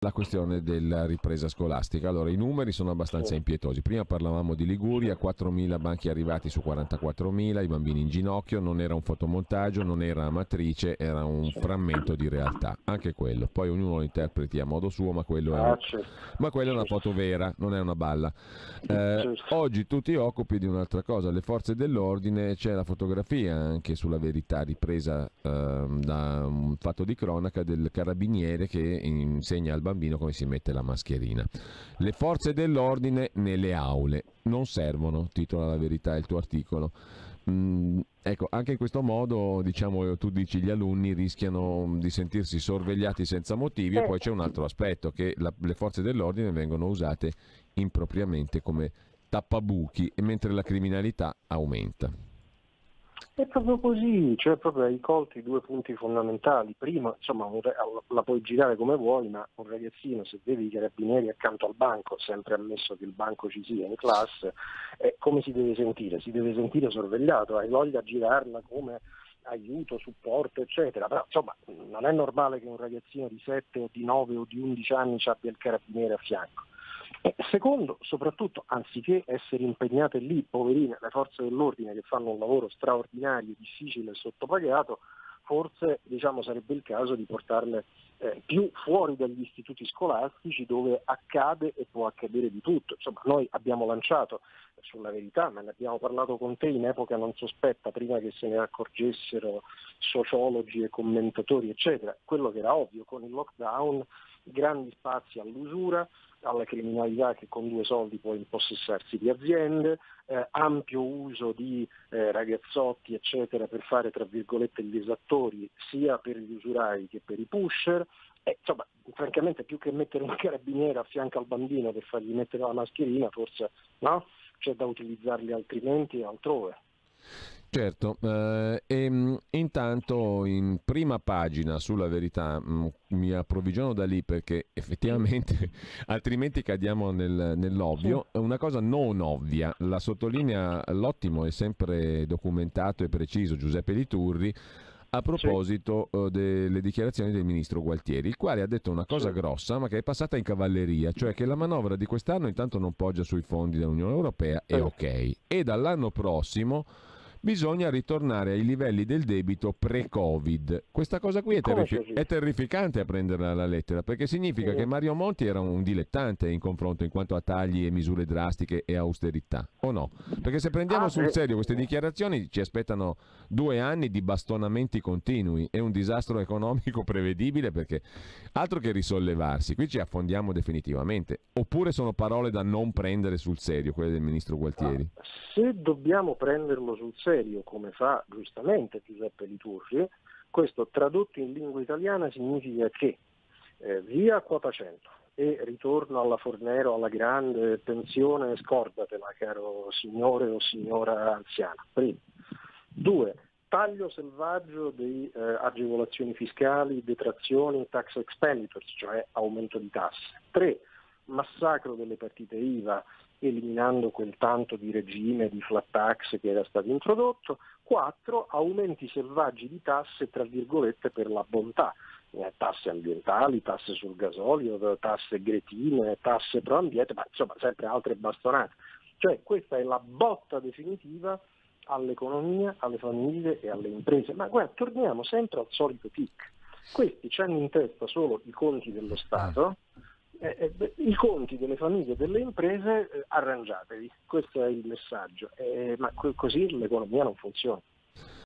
la questione della ripresa scolastica. Allora, i numeri sono abbastanza impietosi. Prima parlavamo di Liguria, 4.000 banchi arrivati su 44.000, i bambini in ginocchio, non era un fotomontaggio, non era matrice, era un frammento di realtà, anche quello. Poi ognuno lo interpreti a modo suo, ma quello Certo, ma quella è una certo, foto vera, non è una balla. certo. Oggi tu ti occupi di un'altra cosa, le forze dell'ordine, c'è la fotografia anche sulla Verità ripresa da un fatto di cronaca del carabiniere che insegna al bambino come si mette la mascherina. Le forze dell'ordine nelle aule non servono, titola La Verità il tuo articolo. Ecco, anche in questo modo, diciamo, tu dici gli alunni rischiano di sentirsi sorvegliati senza motivi, e Eh, poi c'è un altro aspetto, che le forze dell'ordine vengono usate impropriamente come tappabuchi, e mentre la criminalità aumenta. È proprio così, cioè proprio hai colto i due punti fondamentali. Prima, insomma, la puoi girare come vuoi, ma un ragazzino, se vede i carabinieri accanto al banco, sempre ammesso che il banco ci sia in classe, come si deve sentire? Si deve sentire sorvegliato, hai voglia di girarla come aiuto, supporto, eccetera. Però, insomma, non è normale che un ragazzino di 7 o di 9 o di 11 anni ci abbia il carabiniere a fianco. E secondo, soprattutto, anziché essere impegnate lì, poverine, le forze dell'ordine che fanno un lavoro straordinario, difficile e sottopagato, forse sarebbe il caso di portarle più fuori dagli istituti scolastici dove accade e può accadere di tutto. Insomma, noi abbiamo lanciato sulla Verità, ma ne abbiamo parlato con te in epoca non sospetta, prima che se ne accorgessero sociologi e commentatori, eccetera, quello che era ovvio con il lockdown, grandi spazi all'usura, alla criminalità che con due soldi può impossessarsi di aziende, ampio uso di ragazzotti eccetera per fare tra virgolette gli esattori sia per gli usurai che per i pusher. Insomma, francamente più che mettere un carabiniere a fianco al bambino per fargli mettere la mascherina, forse no? C'è da utilizzarli altrimenti altrove. Certo, intanto in prima pagina sulla Verità mi approvvigiono da lì perché effettivamente altrimenti cadiamo Sì, nell'ovvio. Una cosa non ovvia, la sottolinea l'ottimo e sempre documentato e preciso Giuseppe Liturri a sì, proposito delle dichiarazioni del ministro Gualtieri, il quale ha detto una sì, cosa grossa ma che è passata in cavalleria, cioè che la manovra di quest'anno intanto non poggia sui fondi dell'Unione Europea, sì. e ok, e dall'anno prossimo bisogna ritornare ai livelli del debito pre-Covid. Questa cosa qui Come così? è terrificante a prenderla alla lettera, perché significa che Sì. Mario Monti era un dilettante in confronto in quanto a tagli e misure drastiche e austerità, o no? Perché se prendiamo Ah, sul beh. serio queste dichiarazioni ci aspettano 2 anni di bastonamenti continui e un disastro economico prevedibile, perché altro che risollevarsi, qui ci affondiamo definitivamente. Oppure sono parole da non prendere sul serio, quelle del ministro Ah, Gualtieri? se dobbiamo prenderlo sul serio, come fa giustamente Giuseppe Liturgi, questo tradotto in lingua italiana significa che via quota 100 e ritorno alla Fornero, alla grande pensione, scordatela caro signore o signora anziana. Primo. Due, taglio selvaggio di agevolazioni fiscali, detrazioni, tax expenditures, cioè aumento di tasse. Tre, massacro delle partite IVA, eliminando quel tanto di regime di flat tax che era stato introdotto. 4. Aumenti selvaggi di tasse, tra virgolette, per la bontà. Tasse ambientali, tasse sul gasolio, tasse gretine, tasse pro ambiente, ma insomma sempre altre bastonate. Cioè questa è la botta definitiva all'economia, alle famiglie e alle imprese. Ma guarda, torniamo sempre al solito tic. Questi hanno in testa solo i conti dello Stato, i conti delle famiglie e delle imprese arrangiatevi, questo è il messaggio, ma così l'economia non funziona.